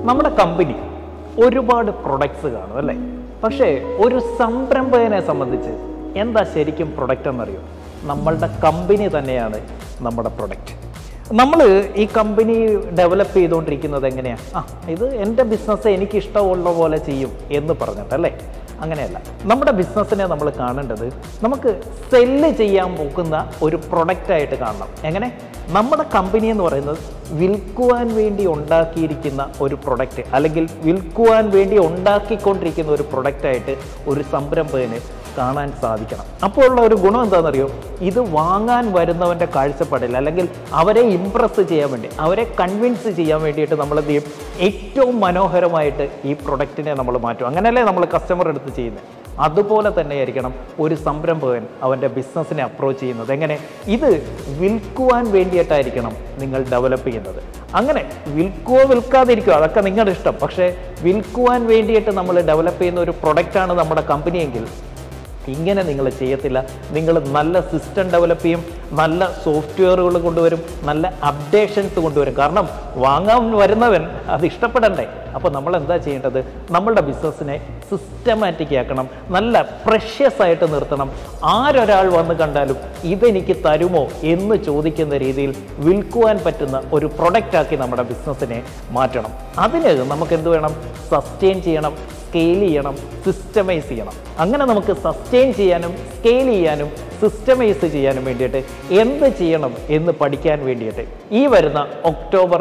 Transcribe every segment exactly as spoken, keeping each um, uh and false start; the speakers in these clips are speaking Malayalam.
നമ്മുടെ കമ്പനി ഒരുപാട് പ്രൊഡക്ട്സ് കാണും അല്ലേ? പക്ഷേ ഒരു സംരംഭകനെ സംബന്ധിച്ച് എന്താ ശരിക്കും പ്രൊഡക്റ്റ് എന്നറിയോ? നമ്മളുടെ കമ്പനി തന്നെയാണ് നമ്മുടെ പ്രൊഡക്റ്റ്. നമ്മൾ ഈ കമ്പനി ഡെവലപ്പ് ചെയ്തുകൊണ്ടിരിക്കുന്നത് എങ്ങനെയാണ്? ആ ഇത് എൻ്റെ ബിസിനസ് എനിക്ക് ഇഷ്ടമുള്ള പോലെ ചെയ്യും എന്ന് പറഞ്ഞിട്ടല്ലേ? അങ്ങനെയല്ല. നമ്മുടെ ബിസിനസ്സിനെ നമ്മൾ കാണേണ്ടത് നമുക്ക് സെല്ല് ചെയ്യാൻ പോകുന്ന ഒരു പ്രൊഡക്റ്റായിട്ട് കാണണം. എങ്ങനെ? നമ്മുടെ കമ്പനി എന്ന് പറയുന്നത് വിൽക്കുവാൻ വേണ്ടി ഉണ്ടാക്കിയിരിക്കുന്ന ഒരു പ്രൊഡക്റ്റ്, അല്ലെങ്കിൽ വിൽക്കുവാൻ വേണ്ടി ഉണ്ടാക്കിക്കൊണ്ടിരിക്കുന്ന ഒരു പ്രൊഡക്റ്റായിട്ട് ഒരു സംരംഭകന് കാണാൻ സാധിക്കണം. അപ്പോൾ ഉള്ള ഒരു ഗുണം എന്താണെന്നറിയോ? ഇത് വാങ്ങാൻ വരുന്നവൻ്റെ കാഴ്ചപ്പാടിൽ, അല്ലെങ്കിൽ അവരെ ഇംപ്രസ് ചെയ്യാൻ വേണ്ടി, അവരെ കൺവിൻസ് ചെയ്യാൻ വേണ്ടിയിട്ട് നമ്മൾ എന്ത് ചെയ്യും? ഏറ്റവും മനോഹരമായിട്ട് ഈ പ്രൊഡക്റ്റിനെ നമ്മൾ മാറ്റും. അങ്ങനെയല്ലേ നമ്മൾ കസ്റ്റമർ എടുത്ത് ചെയ്യുന്നത്? അതുപോലെ തന്നെയായിരിക്കണം ഒരു സംരംഭകൻ അവൻ്റെ ബിസിനസ്സിനെ അപ്രോച്ച് ചെയ്യുന്നത്. എങ്ങനെ? ഇത് വിൽക്കുവാൻ വേണ്ടിയിട്ടായിരിക്കണം നിങ്ങൾ ഡെവലപ്പ് ചെയ്യുന്നത്. അങ്ങനെ വിൽക്കുവോ വിൽക്കാതിരിക്കുമോ അതൊക്കെ നിങ്ങളുടെ ഇഷ്ടം. പക്ഷേ വിൽക്കുവാൻ വേണ്ടിയിട്ട് നമ്മൾ ഡെവലപ്പ് ചെയ്യുന്ന ഒരു പ്രൊഡക്റ്റാണ് നമ്മുടെ കമ്പനിയെങ്കിൽ ഇങ്ങനെ നിങ്ങൾ ചെയ്യത്തില്ല. നിങ്ങൾ നല്ല സിസ്റ്റം ഡെവലപ്പ് ചെയ്യും, നല്ല സോഫ്റ്റ്വെയറുകൾ കൊണ്ടുവരും, നല്ല അപ്ഡേഷൻസ് കൊണ്ടുവരും. കാരണം വാങ്ങാൻ വരുന്നവൻ അത് ഇഷ്ടപ്പെടണ്ടേ? അപ്പോൾ നമ്മൾ എന്താ ചെയ്യേണ്ടത്? നമ്മളുടെ ബിസിനസ്സിനെ സിസ്റ്റമാറ്റിക് ആക്കണം, നല്ല പ്രഷ്യസ് ആയിട്ട് നിർത്തണം. ആരൊരാൾ വന്ന് കണ്ടാലും ഇതെനിക്ക് തരുമോ എന്ന് ചോദിക്കുന്ന രീതിയിൽ വിൽക്കുവാൻ പറ്റുന്ന ഒരു പ്രൊഡക്റ്റാക്കി നമ്മുടെ ബിസിനസ്സിനെ മാറ്റണം. അതിന് നമുക്ക് എന്ത് വേണം? സസ്റ്റെയിൻ ചെയ്യണം, സ്കെയിൽ ചെയ്യണം, സിസ്റ്റമൈസ് ചെയ്യണം. അങ്ങനെ നമുക്ക് സസ്റ്റെയിൻ ചെയ്യാനും സ്കെയിൽ ചെയ്യാനും സിസ്റ്റമൈസ് ചെയ്യാനും വേണ്ടിയിട്ട് എന്ത് ചെയ്യണം എന്ന് പഠിക്കാൻ വേണ്ടിയിട്ട് ഈ വരുന്ന ഒക്ടോബർ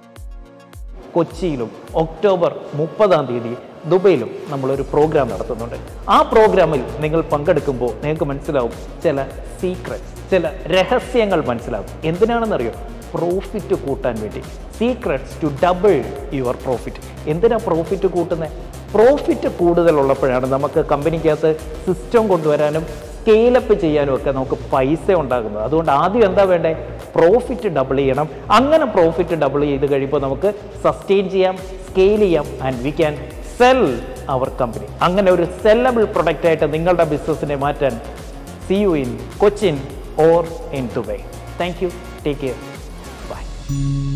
കൊച്ചിയിലും ഒക്ടോബർ മുപ്പതാം തീയതി ദുബൈയിലും നമ്മളൊരു പ്രോഗ്രാം നടത്തുന്നുണ്ട്. ആ പ്രോഗ്രാമിൽ നിങ്ങൾ പങ്കെടുക്കുമ്പോൾ നിങ്ങൾക്ക് മനസ്സിലാവും ചില സീക്രറ്റ്സ്, ചില രഹസ്യങ്ങൾ മനസ്സിലാവും. എന്തിനാണെന്നറിയോ? പ്രോഫിറ്റ് കൂട്ടാൻ വേണ്ടി. Secrets to double your profit. എന്തിനാ പ്രോഫിറ്റ് കൂട്ടുന്നത്? പ്രോഫിറ്റ് കൂടുതലുള്ളപ്പോഴാണ് നമുക്ക് കമ്പനിക്കകത്ത് സിസ്റ്റം കൊണ്ടുവരാനും സ്കെയിലപ്പ് ചെയ്യാനും ഒക്കെ നമുക്ക് പൈസ ഉണ്ടാകുന്നത്. അതുകൊണ്ട് ആദ്യം എന്താ വേണ്ടേ? പ്രോഫിറ്റ് ഡബിൾ ചെയ്യണം. അങ്ങനെ പ്രോഫിറ്റ് ഡബിൾ ചെയ്ത് കഴിയുമ്പോൾ നമുക്ക് സസ്റ്റെയിൻ ചെയ്യാം, സ്കെയിൽ ചെയ്യാം, and we can sell our company. അങ്ങനെ ഒരു സെല്ലബിൾ പ്രൊഡക്റ്റായിട്ട് നിങ്ങളുടെ ബിസിനസ്സിനെ മാറ്റാൻ see you in Cochin or in Dubai. Thank you. Take care. By.